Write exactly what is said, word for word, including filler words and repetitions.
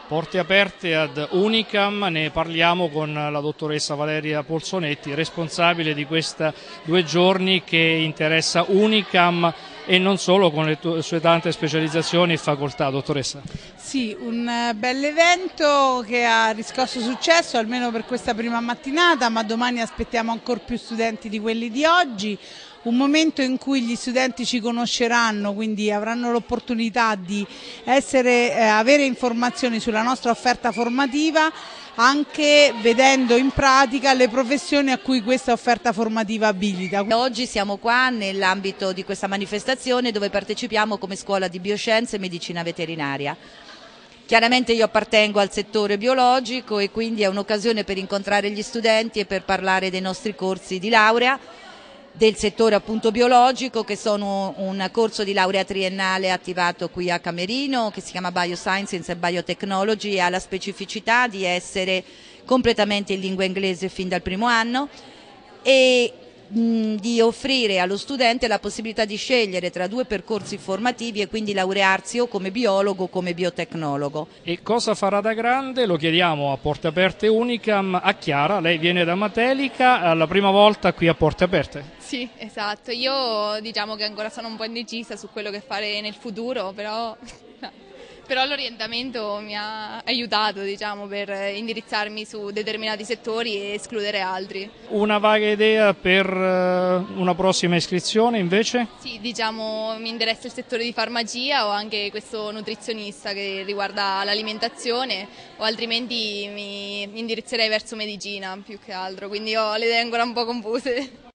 Porte aperte ad Unicam, ne parliamo con la dottoressa Valeria Polsonetti, responsabile di questi due giorni che interessa Unicam e non solo, con le sue tante specializzazioni e facoltà. Dottoressa. Sì, un bell'evento che ha riscosso successo almeno per questa prima mattinata, ma domani aspettiamo ancora più studenti di quelli di oggi. Un momento in cui gli studenti ci conosceranno, quindi avranno l'opportunità di essere, eh, avere informazioni sulla nostra offerta formativa, anche vedendo in pratica le professioni a cui questa offerta formativa abilita. Oggi siamo qua nell'ambito di questa manifestazione dove partecipiamo come scuola di bioscienze e medicina veterinaria. Chiaramente io appartengo al settore biologico e quindi è un'occasione per incontrare gli studenti e per parlare dei nostri corsi di laurea, del settore appunto biologico, che sono un corso di laurea triennale attivato qui a Camerino che si chiama Biosciences and Biotechnology e ha la specificità di essere completamente in lingua inglese fin dal primo anno e mh, di offrire allo studente la possibilità di scegliere tra due percorsi formativi e quindi laurearsi o come biologo o come biotecnologo. E cosa farà da grande? Lo chiediamo a Porte Aperte Unicam, a Chiara. Lei viene da Matelica, la prima volta qui a Porte Aperte. Sì, esatto. Io diciamo che ancora sono un po' indecisa su quello che fare nel futuro, però, però l'orientamento mi ha aiutato, diciamo, per indirizzarmi su determinati settori e escludere altri. Una vaga idea per una prossima iscrizione invece? Sì, diciamo, mi interessa il settore di farmacia o anche questo nutrizionista che riguarda l'alimentazione, o altrimenti mi indirizzerei verso medicina più che altro, quindi ho le idee ancora un po' confuse.